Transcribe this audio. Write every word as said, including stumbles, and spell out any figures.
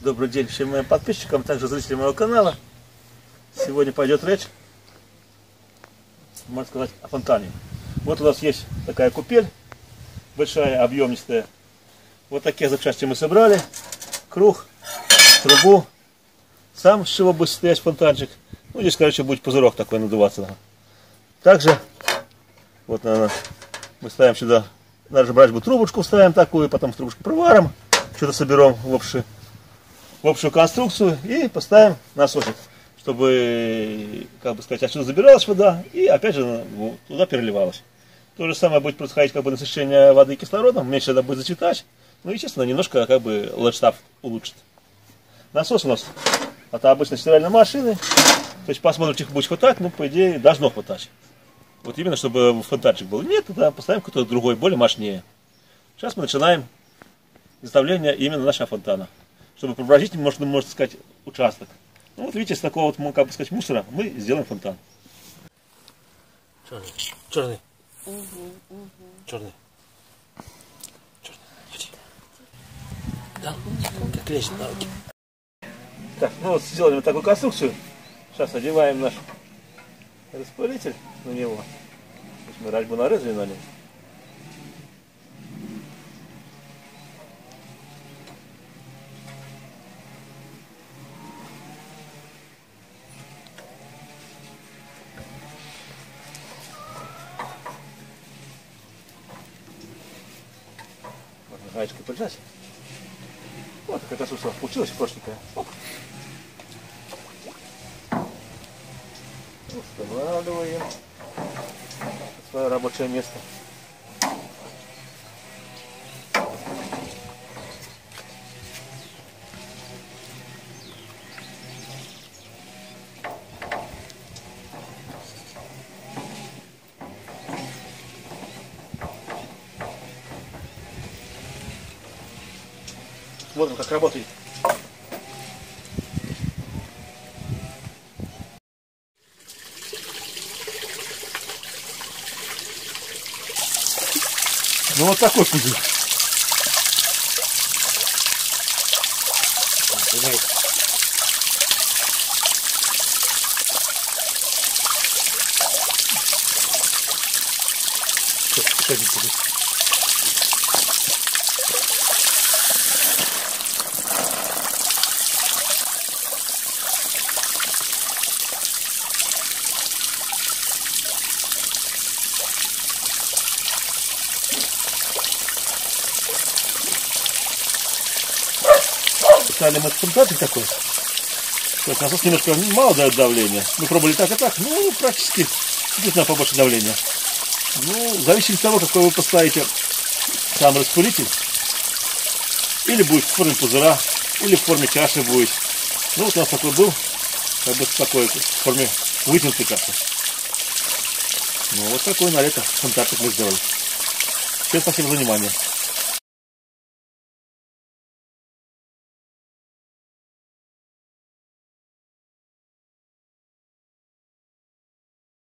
Добрый день всем моим подписчикам, а также зрителям моего канала. Сегодня пойдет речь, можно сказать, о фонтане. Вот у нас есть такая купель, большая, объемистая. Вот такие запчасти мы собрали. Круг, трубу. Сам с чего будет стоять фонтанчик. Ну, здесь, короче, будет пузырек такой надуваться. Также, вот, наверное, мы ставим сюда, даже брать бы трубочку, ставим такую, потом трубочку проварим, что-то соберем в общую, в общую конструкцию и поставим насосик, чтобы, как бы сказать, отсюда забиралась вода и опять же туда переливалась. То же самое будет происходить как бы насыщение воды кислородом, меньше вода будет зачитать, ну и, естественно, немножко как бы ландшафт улучшит. Насос у нас это обычно стиральной машины, то есть посмотрим, будет хватать, ну, по идее, должно хватать. Вот именно, чтобы фонтанчик был. Нет, тогда поставим какой-то другой, более мощнее. Сейчас мы начинаем изготовление именно нашего фонтана. Чтобы преобразить, можно, можно сказать, участок. Ну вот видите, с такого вот, как бы сказать, мусора мы сделаем фонтан. Черный. Черный. Угу, угу. Черный. Черный. Ходи. Да? Как лезет на руки. Так, ну вот сделали вот такую конструкцию. Сейчас одеваем наш распылитель на него. Мы ральбу нарезали на нем. Можно гаечкой поджать. Вот такая конструкция получилась простенькая. Оп. Устанавливаем свое рабочее место. Смотрим, как работает. Ну вот такой пузырь. Поставили мы фонтанчик такой. Так, насос немножко мало дает давления. Мы пробовали так и так. Ну, практически чуть-чуть на побольше давления. Ну, зависит от того, какой вы поставите сам распылитель. Или будет в форме пузыра, или в форме чаши будет. Ну, вот у нас такой был, как бы такой, в форме вытянутой каши. Ну, вот такой на лето фонтанчик мы сделали. Всем спасибо за внимание.